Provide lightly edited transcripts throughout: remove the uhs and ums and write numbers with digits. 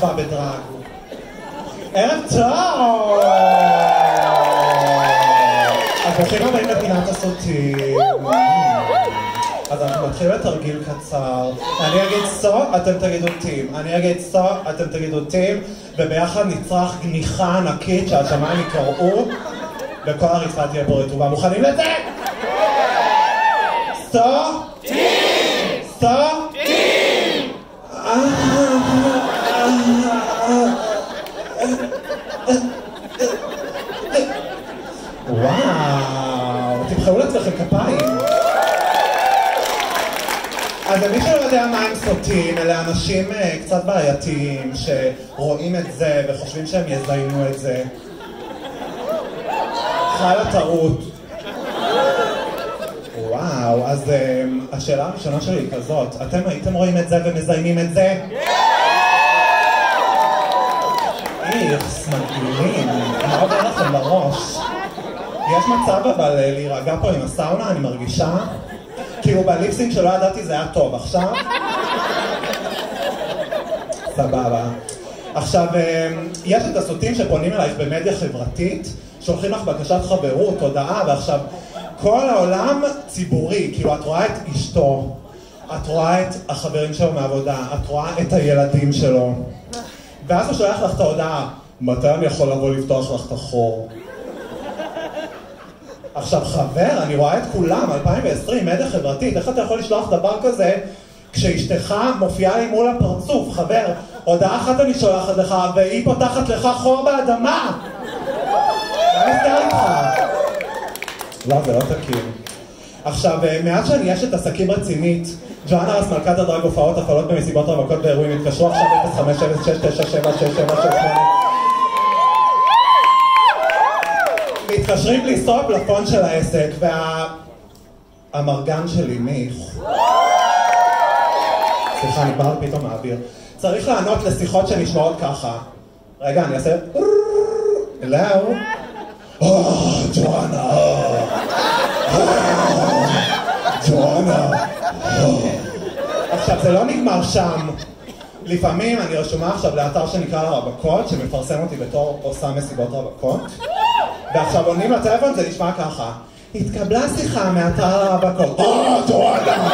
אחווה בדרג. ערב טוב! אז ברוכים הבאים לפינת הסוטים. אז אנחנו מתחילים לתרגיל קצר. אני אגיד סו, אתם תגידו טים. אני אגיד סו, אתם תגידו טים. וביחד נצרח גניחה ענקית שהשמיים יקראו. וכל הרצפה תהיה פה רטובה. מוכנים לזה? סו? טים! סו? טים! וואו, תמחאו לעצמכם כפיים. אז מי שלא יודע מה הם סוטים, אלה אנשים קצת בעייתיים שרואים את זה וחושבים שהם יזיינו את זה. חי לטעות. וואו, אז השאלה הראשונה שלי היא כזאת, אתם הייתם רואים את זה ומזיינים את זה? איכס, מגעילים, מה עובר לכם בראש? יש מצב אבל להירגע פה עם הסאונה, אני מרגישה כאילו בליפסינג שלא ידעתי זה היה טוב, עכשיו? סבבה. עכשיו, יש את הסוטים שפונים אלייך במדיה חברתית, שולחים לך בקשת חברות, הודעה, ועכשיו כל העולם ציבורי, כאילו את רואה את אשתו, את רואה את החברים שלו מעבודה, את רואה את הילדים שלו, ואז הוא שולח לך את ההודעה, מתי אני יכול לבוא לפתוח לך את החור? עכשיו חבר, אני רואה את כולם, 2020, מדיה חברתית, איך אתה יכול לשלוח דבר כזה כשאשתך מופיעה לי מול הפרצוף, חבר, הודעה אחת אני שולחת לך והיא פותחת לך חור באדמה. מה נסתר איתך? לא, זה לא תקין. עכשיו, מאז שאני אשת עסקים רצינית, ג'ואנה רס מלכת הדרג הופעות הפעלות במסיבות רווקות באירועים, התקשרו עכשיו 0506976768. מתקשרים בלי סטופ לפון של העסק, והמרגן שלי מיך. סליחה, אני כבר פתאום מעביר. צריך לענות לשיחות שנשמעות ככה. רגע, אני אעשה... אלו. ג'ואנה. ג'ואנה. עכשיו, זה לא נגמר שם. לפעמים אני רשומה עכשיו לאתר שנקרא לרווקות, שמפרסם אותי בתור עושה מסיבות רווקות. ועכשיו עונים לטלפון, זה נשמע ככה. התקבלה שיחה מאתר לרווקות. ג'ואנה.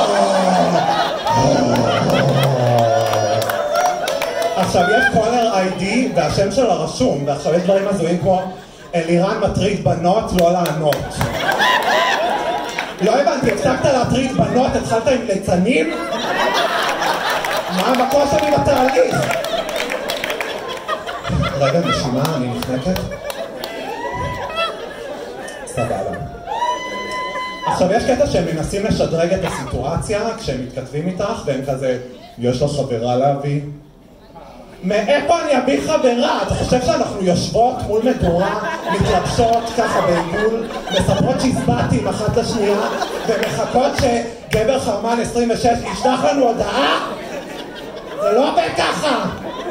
עכשיו יש קולר איי-די והשם שלה רשום, ועכשיו יש דברים הזויים כמו אלירן מטריד בנות לא לענות. לא הבנתי, הפסקת להטריד בנות, התחלת עם ליצנים? מה המקור שלי בתהליך? רגע, נשימה, אני נחנקת. סבבה. עכשיו יש קטע שהם מנסים לשדרג את הסיטואציה כשהם מתכתבים איתך והם כזה, יש לך חברה להביא? מאיפה אני אביא חברה? אתה חושב שאנחנו יושבות מול מדורה, מתלבשות ככה בעיגול, מספרות שהסבעתי עם אחת לשנייה ומחכות שגבר חרמן 26 ישלח לנו הודעה? זה לא עובד ככה!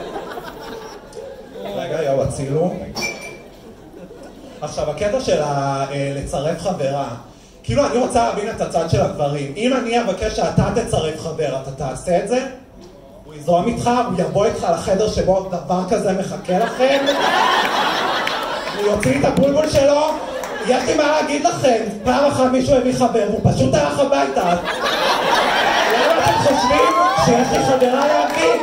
רגע, יאו, הצילו. עכשיו, הקטע של לצרף חברה, כאילו אני רוצה להבין את הצד של הגברים. אם אני אבקש שאתה תצרף חבר, אתה תעשה את זה? הוא יזרום איתך, הוא יבוא איתך לחדר שבו דבר כזה מחכה לכם? הוא יוציא את הבולבול שלו? יש לי מה להגיד לכם, פעם אחת מישהו הביא חבר, הוא פשוט הלך הביתה. למה אתם חושבים שיש לי חברה להביא?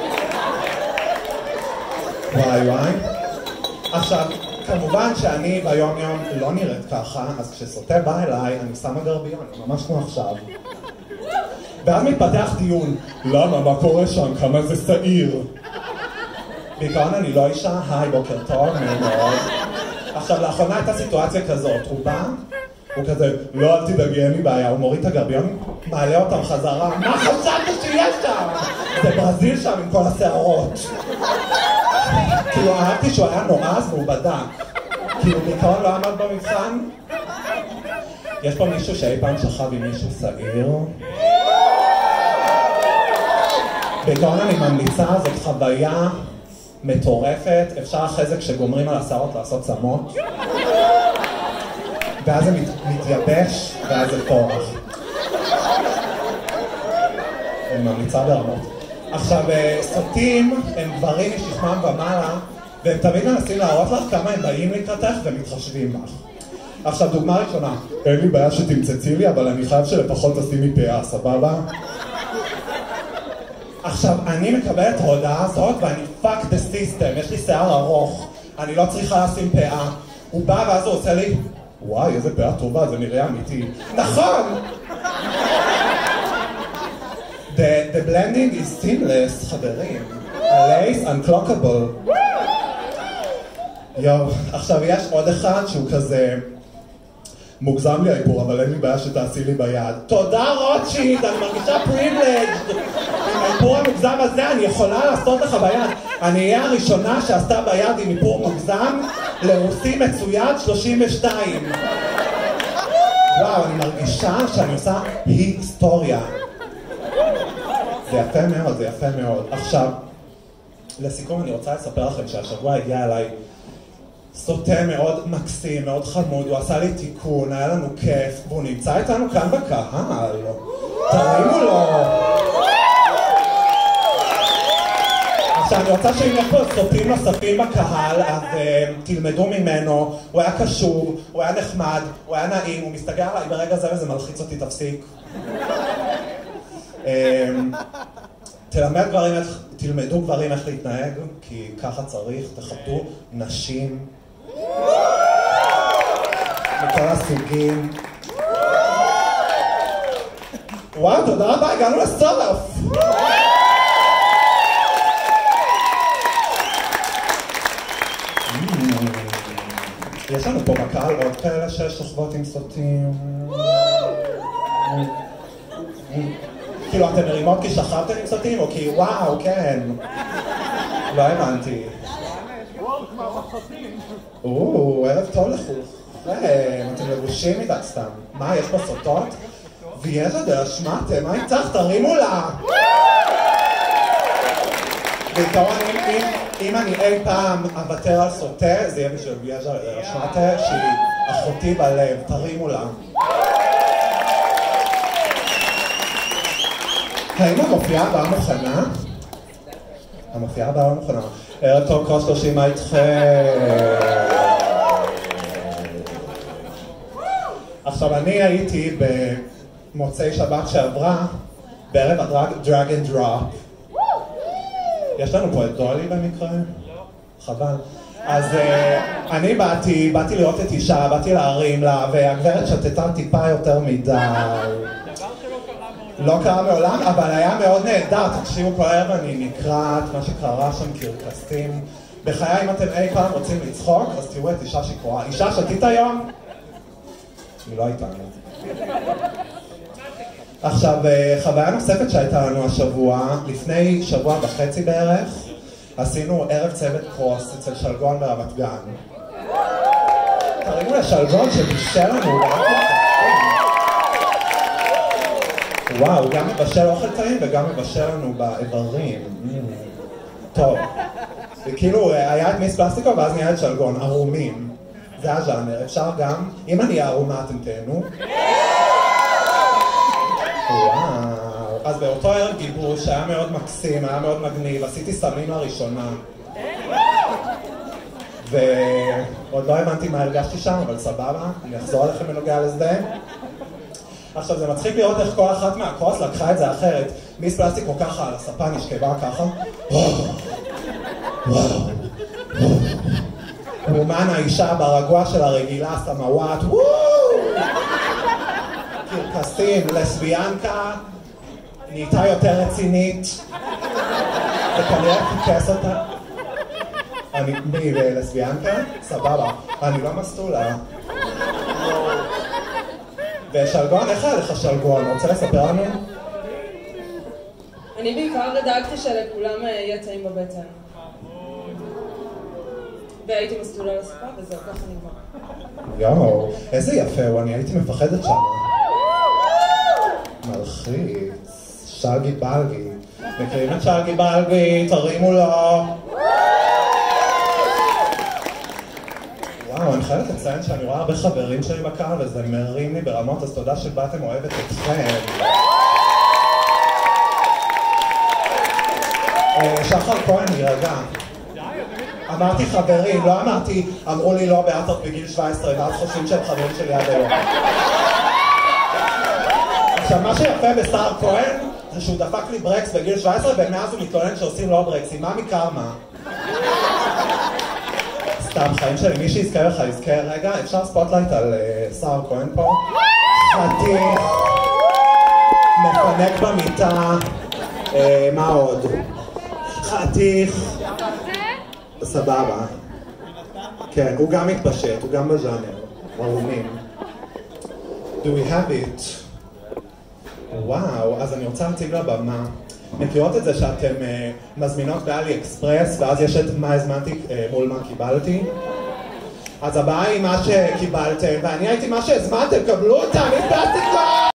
וואי וואי. עכשיו, כמובן שאני ביום יום לא נראית ככה, אז כשסוטה בא אליי, אני שמה גרביון, ממש כמו עכשיו. ואז מתפתח דיון, למה, מה קורה שם, כמה זה שעיר? בעיקרון אני לא אישה, היי, בוקר טוב, מאוד. עכשיו, לאחרונה הייתה סיטואציה כזאת, הוא בא, הוא כזה, לא, אל תדאגי, אין לי בעיה, הוא מוריד את הגרביון, מעלה אותם חזרה, מה חשבת שיש שם? זה ברזיל שם עם כל השערות. כאילו, אהבתי שהוא היה נועז והוא בדק. כאילו, בעיקרון לא עמד במבחן. יש פה מישהו שאי פעם שכב עם מישהו שעיר. בעיקרון אני ממליצה, זאת חוויה מטורפת. אפשר אחרי זה כשגומרים על השערות לעשות צמות. ואז זה מתייבש, ואז זה פורח. אני ממליצה ברמות. עכשיו, סוטים הם גברים משכמם ומעלה, והם תמיד מנסים להראות לך כמה הם באים לקראתך ומתחשבים בך. עכשיו, דוגמה ראשונה, אין לי בעיה שתמצצי לי, אבל אני חייב שלפחות תשימי פאה, סבבה? עכשיו, אני מקבל את ההודעה הזאת ואני fuck the system, יש לי שיער ארוך, אני לא צריכה לשים פאה. הוא בא ואז הוא עושה לי, וואי, איזה פאה טובה, זה נראה אמיתי. נכון! The blending is seamless, חברים. ה-lace unclockable. יו, עכשיו יש עוד אחד שהוא כזה מוגזם לי האיפור, אבל אין לי בעיה שתעשי לי ביד. תודה רוטשילד, אני מרגישה פריבילג'. עם האיפור המוגזם הזה אני יכולה לעשות לך ביד. אני אהיה הראשונה שעשתה ביד עם איפור מוגזם לרוסי מצויד 32. וואו, אני מרגישה שאני עושה היסטוריה. זה יפה מאוד, זה יפה מאוד. עכשיו, לסיכום אני רוצה לספר לכם שהשבוע הגיע אליי סוטה מאוד מקסים, מאוד חמוד, הוא עשה לי תיקון, היה לנו כיף, והוא נמצא איתנו כאן בקהל. תרימו לו. עכשיו, אני רוצה שאם יש פה סוטים נוספים בקהל, אז תלמדו ממנו, הוא היה קשור, הוא היה נחמד, הוא היה נעים, הוא מסתכל עליי ברגע זה וזה מלחיץ אותי, תפסיק. תלמדו גברים איך להתנהג, כי ככה צריך, תכבדו נשים מכל הסוגים. וואו, תודה רבה, הגענו לסוף. יש לנו פה בקהל עוד כאלה ששוכבות עם סוטים. כאילו, אתם מרימות כי שכבתם עם סוטים, או כי וואו, כן. לא האמנתי. ערב טוב לכולכם. אתם לבושים מדי סתם. מה, יש פה סוטות? ויש עד השמעתם, מה יצטרך? תרימו לה! בעיקרון, אם אני אי פעם אוותר על סוטה, זה יהיה בשביל ויאז'ה רשמטה, שהיא אחותי בלב, תרימו לה. האם המופיעה הבאה מוכנה? המופיעה הבאה מוכנה. ערב טוב קרוס 30, מה איתכם? עכשיו, אני הייתי במוצאי שבת שעברה, בערב הדרג אנד דרופ. יש לנו פה את דולי במקרה? לא. חבל. אז אני באתי לראות את אישה, באתי להרים לה, והגברת שתתה טיפה יותר מדי. לא קרה מעולם, אבל היה מאוד נהדר. תקשיבו, כל ערב אני נקראת, מה שקרה שם קרקסים. בחיי, אם אתם אי פעם רוצים לצחוק, אז תראו את אישה שקורה. אישה שתית היום? היא לא הייתה. עכשיו, חוויה נוספת שהייתה לנו השבוע, לפני שבוע וחצי בערך, עשינו ערב צוות קרוס אצל שלגון ברמת גן. תראינו לשלגון שבישל לנו, וואו, גם מבשל אוכל טעים וגם מבשל לנו באיברים. טוב. וכאילו, היה את מיס פלסטיקו ואז נהיה את שלגון, ערומים. זה הז'אנר, אפשר גם, אם אני ערומה אתם תהנו. וואו. אז באותו ערב גיבוש, היה מאוד מקסים, היה מאוד מגניב, עשיתי סמים לראשונה. ועוד לא הבנתי מה הרגשתי שם, אבל סבבה, אני אחזור עליכם בנוגע לזה. עכשיו, זה מצחיק לראות איך כל אחת מהקרוס לקחה את זה אחרת. מיס פלסטיקו ככה על הספה נשכבה ככה. רומן האישה ברגוע של הרגילה סמוואט. קרקסים, לסביאנקה, נהייתה יותר רצינית. וכנראה תיקס אותה. מי, לסביאנקה? סבבה. אני לא מסטולה. ושלגון, איך היה לך שלגון? רוצה לספר לנו? אני בעיקר דאגתי שלכולם יהיה טעים בבטן. והייתי מסטולה לספה וזהו, ככה נגמר. יואו, איזה יפה הוא, אני הייתי מפחדת שם. מלחיץ, שלגי בלגי. מכירים את שלגי בלגי, תרימו לו. וואו, אני חייבת לציין שאני רואה הרבה חברים שלי בקהל וזה מרים לי ברמות, אז תודה שבאתם, אוהבת אתכם. שחר כהן, רגע. אמרתי חברים, לא אמרתי, אמרו לי לא בארצות בגיל 17, ואז חושבים שהם חברים שלי עד היום. עכשיו, מה שיפה בסער כהן, זה שהוא דפק לי ברקס בגיל 17, ומאז הוא מתלונן שעושים לו ברקסים. מה מקרמה? סתם, חיים שלי, מי שיזכה לך יזכה. רגע, אפשר ספוטלייט על סער כהן פה? חתיך, מפנק במיטה, מה עוד? חתיך. סבבה. כן, הוא גם מתפשט, הוא גם בז'אנר. רעומים. Do we have it? וואו, אז אני רוצה להציג לבמה. מכירות את זה שאתם מזמינות באלי אקספרס, ואז יש את מה הזמנתי מול מה קיבלתי? אז הבאה היא מה שקיבלתם, ואני הייתי מה שהזמנתם, קבלו אותה, מתפסתי כבר!